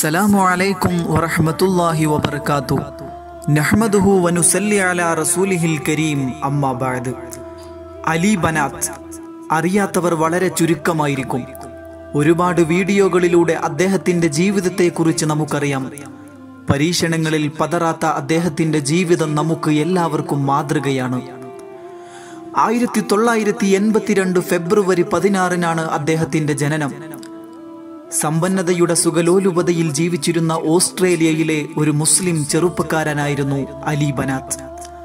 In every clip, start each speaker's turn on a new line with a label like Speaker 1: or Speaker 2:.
Speaker 1: അസ്സലാമു അലൈക്കും വറഹ്മത്തുള്ളാഹി വബറകാതുഹു. നഹ്മദുഹു വനുസല്ലി അലാ റസൂലിഹിൽ കരീം. അമ്മാ ബഅദ്. അലി ബനാത്ത് അറിയാത്തവർ വളരെ ചുരുക്കമായിരിക്കും. ഒരുപാട് വീഡിയോകളിലൂടെ അദ്ദേഹത്തിന്റെ ജീവിതത്തെക്കുറിച്ച് നമുക്കറിയാം. പരീക്ഷണങ്ങളിൽ പതറാത്ത അദ്ദേഹത്തിന്റെ ജീവിതം നമുക്ക് എല്ലാവർക്കും മാതൃകയാണ്. 1982 ഫെബ്രുവരി 16 അദ്ദേഹത്തിന്റെ ജനനം. സമ്പന്നതയുടെ സുഖലോലുപതയിൽ ജീവിച്ചിരുന്ന ഓസ്ട്രേലിയയിലെ ഒരു മുസ്ലിം ചെറുപ്പക്കാരനായിരുന്നു അലി ബനാത്ത്.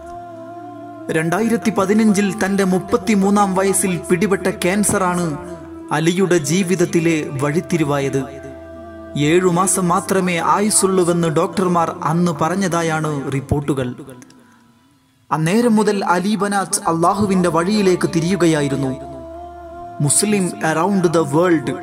Speaker 1: 2015 തന്റെ 33-ാം വയസ്സിൽ പിടിപെട്ട ക്യാൻസറാണ് അലിയുടെ ജീവിതത്തിലെ വഴിത്തിരിവായത്. 7 മാസം മാത്രമേ ആയുസുള്ളൂവെന്ന് ഡോക്ടർമാർ അന്ന് പറഞ്ഞതായാണ് റിപ്പോർട്ടുകൾ. അന്നേരം മുതൽ അലി ബനാത്ത് അള്ളാഹുവിന്റെ വഴിയിലേക്ക് തിരിയുകയായിരുന്നു. Muslim around the world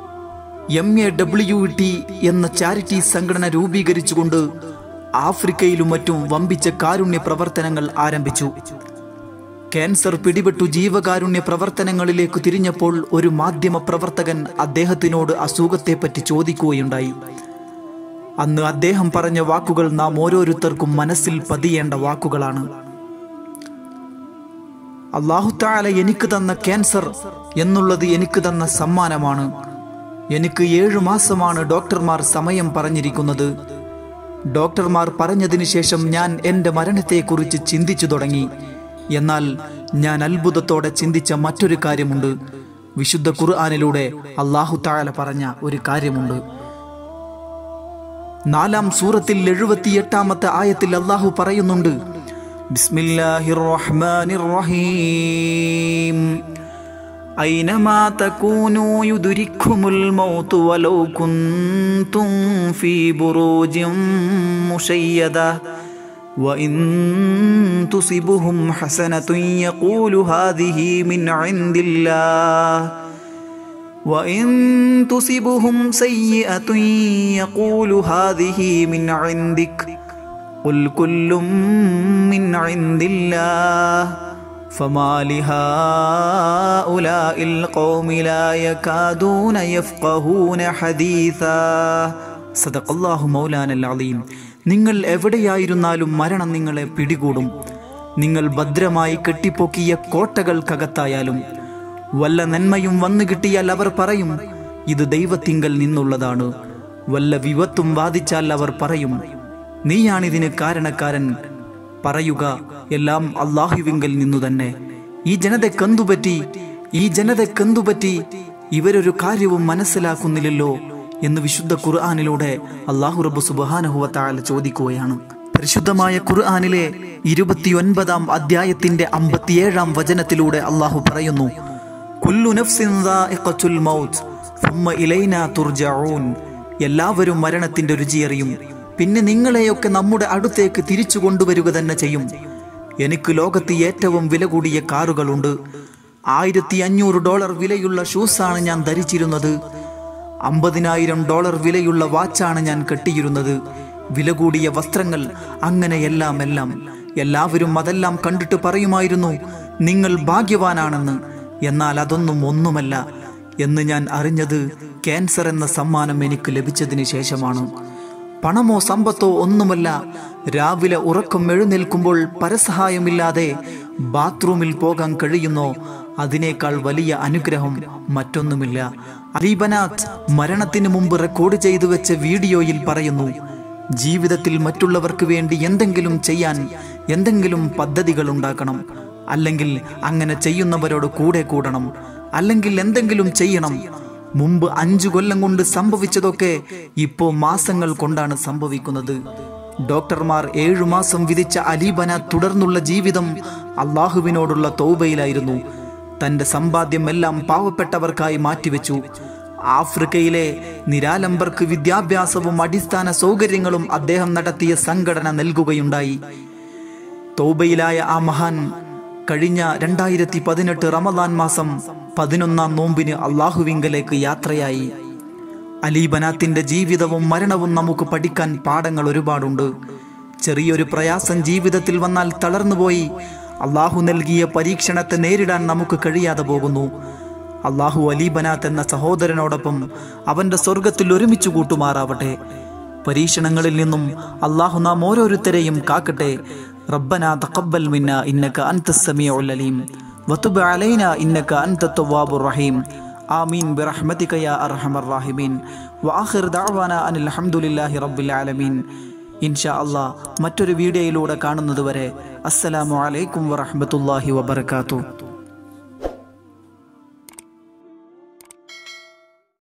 Speaker 1: MAWT എന്ന ചാരിറ്റി സംഘടന രൂപീകരിച്ചുകൊണ്ട് ആഫ്രിക്കയിലും മറ്റും വമ്പിച്ച കാരുണ്യ പ്രവർത്തനങ്ങൾ ആരംഭിച്ചു. ക്യാൻസർ പിടിപെട്ടു ജീവകാരുണ്യ പ്രവർത്തനങ്ങളിലേക്ക് തിരിഞ്ഞപ്പോൾ ഒരു മാധ്യമ പ്രവർത്തകൻ അദ്ദേഹത്തിനോട് അസുഖത്തെപ്പറ്റി ചോദിക്കുകയുണ്ടായി. അന്ന് അദ്ദേഹം പറഞ്ഞ വാക്കുകൾ നാം ഓരോരുത്തർക്കും മനസ്സിൽ പതിയേണ്ട വാക്കുകളാണ്. അല്ലാഹു തആല എനിക്ക് തന്ന ക്യാൻസർ എന്നുള്ളത് എനിക്ക് തന്ന സമ്മാനമാണ്. എനിക്ക് 7 മാസമാണ് ഡോക്ടർമാർ സമയം പറഞ്ഞിരിക്കുന്നത്. ഡോക്ടർമാർ പറഞ്ഞതിന് ശേഷം ഞാൻ എൻ്റെ മരണത്തെക്കുറിച്ച് ചിന്തിച്ചു തുടങ്ങി. എന്നാൽ ഞാൻ അത്ഭുതത്തോടെ ചിന്തിച്ച മറ്റൊരു കാര്യമുണ്ട്. വിശുദ്ധ ഖുർആനിലൂടെ അല്ലാഹു തആല പറഞ്ഞ ഒരു കാര്യമുണ്ട്. 4-ാം സൂറത്തിൽ 78-ാമത്തെ ആയത്തിൽ അല്ലാഹു പറയുന്നുണ്ട്, ബിസ്മില്ലാഹിർ റഹ്മാനിർ റഹീം أينما تكونوا يدرككم الموت ولو كنتم في بروج مشيدة وإن تصبهم حسنة يقول هذه من عند الله وإن تصبهم سيئة يقول هذه من عندك قل كل من عند الله فما لهؤلاء القوم لا يكادون يفقهون حديثا صدق الله مولانا العظيم. നിങ്ങൾ എവിടെയായിരുന്നാലും മരണം നിങ്ങളെ പിടികൂടും. നിങ്ങൾ ഭദ്രമായി കെട്ടിപ്പൊക്കിയ കോട്ടകൾക്കകത്തായാലും വല്ല നന്മയും വന്നു കിട്ടിയാൽ അവർ പറയും ഇത് ദൈവത്തിങ്കൽ നിന്നുള്ളതാണ്. വല്ല വിപത്തും വാദിച്ചാൽ അവർ പറയും നീയാണിതിന് കാരണക്കാരൻ. പറയുക എല്ലാം അല്ലാഹുവിങ്കൽ നിന്നു തന്നെ. ഈ ജനതക്കെന്തുപറ്റി ഇവരൊരു കാര്യവും മനസ്സിലാക്കുന്നില്ലല്ലോ എന്ന് വിശുദ്ധ ഖുർആനിലൂടെ അല്ലാഹു റബ്ബ് സുബ്ഹാനഹു വ തആല ചോദിക്കുകയാണ്. പരിശുദ്ധമായ ഖുർആനിലെ 29-ാം അധ്യായത്തിന്റെ 57-ാം വചനത്തിലൂടെ അല്ലാഹു പറയുന്നു, കുല്ലു നഫ്സിൻ ദാഇഖത്തുൽ മൗത്ത് സുമ്മ ഇലൈനാ തുർജഊൻ. എല്ലാവരും മരണത്തിന്റെ രുചിയറിയും, പിന്നെ നിങ്ങളെയൊക്കെ നമ്മുടെ അടുത്തേക്ക് തിരിച്ചു കൊണ്ടുവരിക തന്നെ ചെയ്യും. എനിക്ക് ലോകത്ത് ഏറ്റവും വില കൂടിയ കാറുകളുണ്ട്. $1500 വിലയുള്ള ഷൂസാണ് ഞാൻ ധരിച്ചിരുന്നത്. $50,000 വിലയുള്ള വാച്ചാണ് ഞാൻ കെട്ടിയിരുന്നത്. വില കൂടിയ വസ്ത്രങ്ങൾ, അങ്ങനെ എല്ലാം. എല്ലാവരും അതെല്ലാം കണ്ടിട്ട് പറയുമായിരുന്നു നിങ്ങൾ ഭാഗ്യവാനാണെന്ന്. എന്നാൽ അതൊന്നും ഒന്നുമല്ല എന്ന് ഞാൻ അറിഞ്ഞത് ക്യാൻസർ എന്ന സമ്മാനം എനിക്ക് ലഭിച്ചതിന് ശേഷമാണ്. പണമോ സമ്പത്തോ ഒന്നുമല്ല. രാവിലെ ഉറക്കം എഴുന്നേൽക്കുമ്പോൾ പരസഹായമില്ലാതെ ബാത്റൂമിൽ പോകാൻ കഴിയുന്നോ അതിനേക്കാൾ വലിയ അനുഗ്രഹം മറ്റൊന്നുമില്ല. അലി ബനാത്ത് മരണത്തിന് മുമ്പ് റെക്കോർഡ് ചെയ്തു വെച്ച വീഡിയോയിൽ പറയുന്നു, ജീവിതത്തിൽ മറ്റുള്ളവർക്ക് വേണ്ടി എന്തെങ്കിലും ചെയ്യാൻ എന്തെങ്കിലും പദ്ധതികൾ ഉണ്ടാക്കണം. അല്ലെങ്കിൽ അങ്ങനെ ചെയ്യുന്നവരോട് കൂടെ കൂടണം. അല്ലെങ്കിൽ എന്തെങ്കിലും ചെയ്യണം. മുമ്പ് 5 കൊല്ലം കൊണ്ട് സംഭവിച്ചതൊക്കെ ഇപ്പോൾ മാസങ്ങൾ കൊണ്ടാണ് സംഭവിക്കുന്നത്. ഡോക്ടർമാർ 7 മാസം വിധിച്ച അലി ബനാത്ത് തുടർന്നുള്ള ജീവിതം അള്ളാഹുവിനോടുള്ള തൗബയിലായിരുന്നു. തന്റെ സമ്പാദ്യം എല്ലാം പാവപ്പെട്ടവർക്കായി മാറ്റിവെച്ചു. ആഫ്രിക്കയിലെ നിരാലംബർക്ക് വിദ്യാഭ്യാസവും അടിസ്ഥാന സൗകര്യങ്ങളും അദ്ദേഹം നടത്തിയ സംഘടന നൽകുകയുണ്ടായി. തൗബയിലായ ആ മഹാൻ കഴിഞ്ഞ 2018 റമദാൻ മാസം 11-ാം നോമ്പിന് അള്ളാഹുവിങ്കലേക്ക് യാത്രയായി. അലി ബനാത്തിന്റെ ജീവിതവും മരണവും നമുക്ക് പഠിക്കാൻ പാഠങ്ങൾ ഒരുപാടുണ്ട്. ചെറിയൊരു പ്രയാസം ജീവിതത്തിൽ വന്നാൽ തളർന്നുപോയി അള്ളാഹു നൽകിയ പരീക്ഷണത്തെ നേരിടാൻ നമുക്ക് കഴിയാതെ പോകുന്നു. അല്ലാഹു അലി ബനാത്ത് എന്ന സഹോദരനോടൊപ്പം അവന്റെ സ്വർഗത്തിൽ ഒരുമിച്ച് കൂട്ടുമാറാവട്ടെ. പരീക്ഷണങ്ങളിൽ നിന്നും അല്ലാഹു നാം ഓരോരുത്തരെയും കാക്കട്ടെ. റബ്ബനാ തഖബ്ബൽ മിന്നാ ഇന്നക അൻതസ് സമീഉൽ അലീം വതുബ് അലൈനാ ഇന്നക അൻതത് തവ്വാബുർ റഹീം. ആമീൻ ബിറഹ്മതിക യാ അർഹമർ റഹീമീൻ. വആഖിർ ദഅവാനാ അനിൽ ഹംദുലില്ലാഹി റബ്ബിൽ ആലമീൻ. ഇൻഷാ അല്ലാഹ് മറ്റൊരു വീഡിയോയിലൂടെ കാണുന്നതുവരെ അസ്സലാമു അലൈക്കും വറഹ്മത്തുള്ളാഹി വബറകാതുഹു.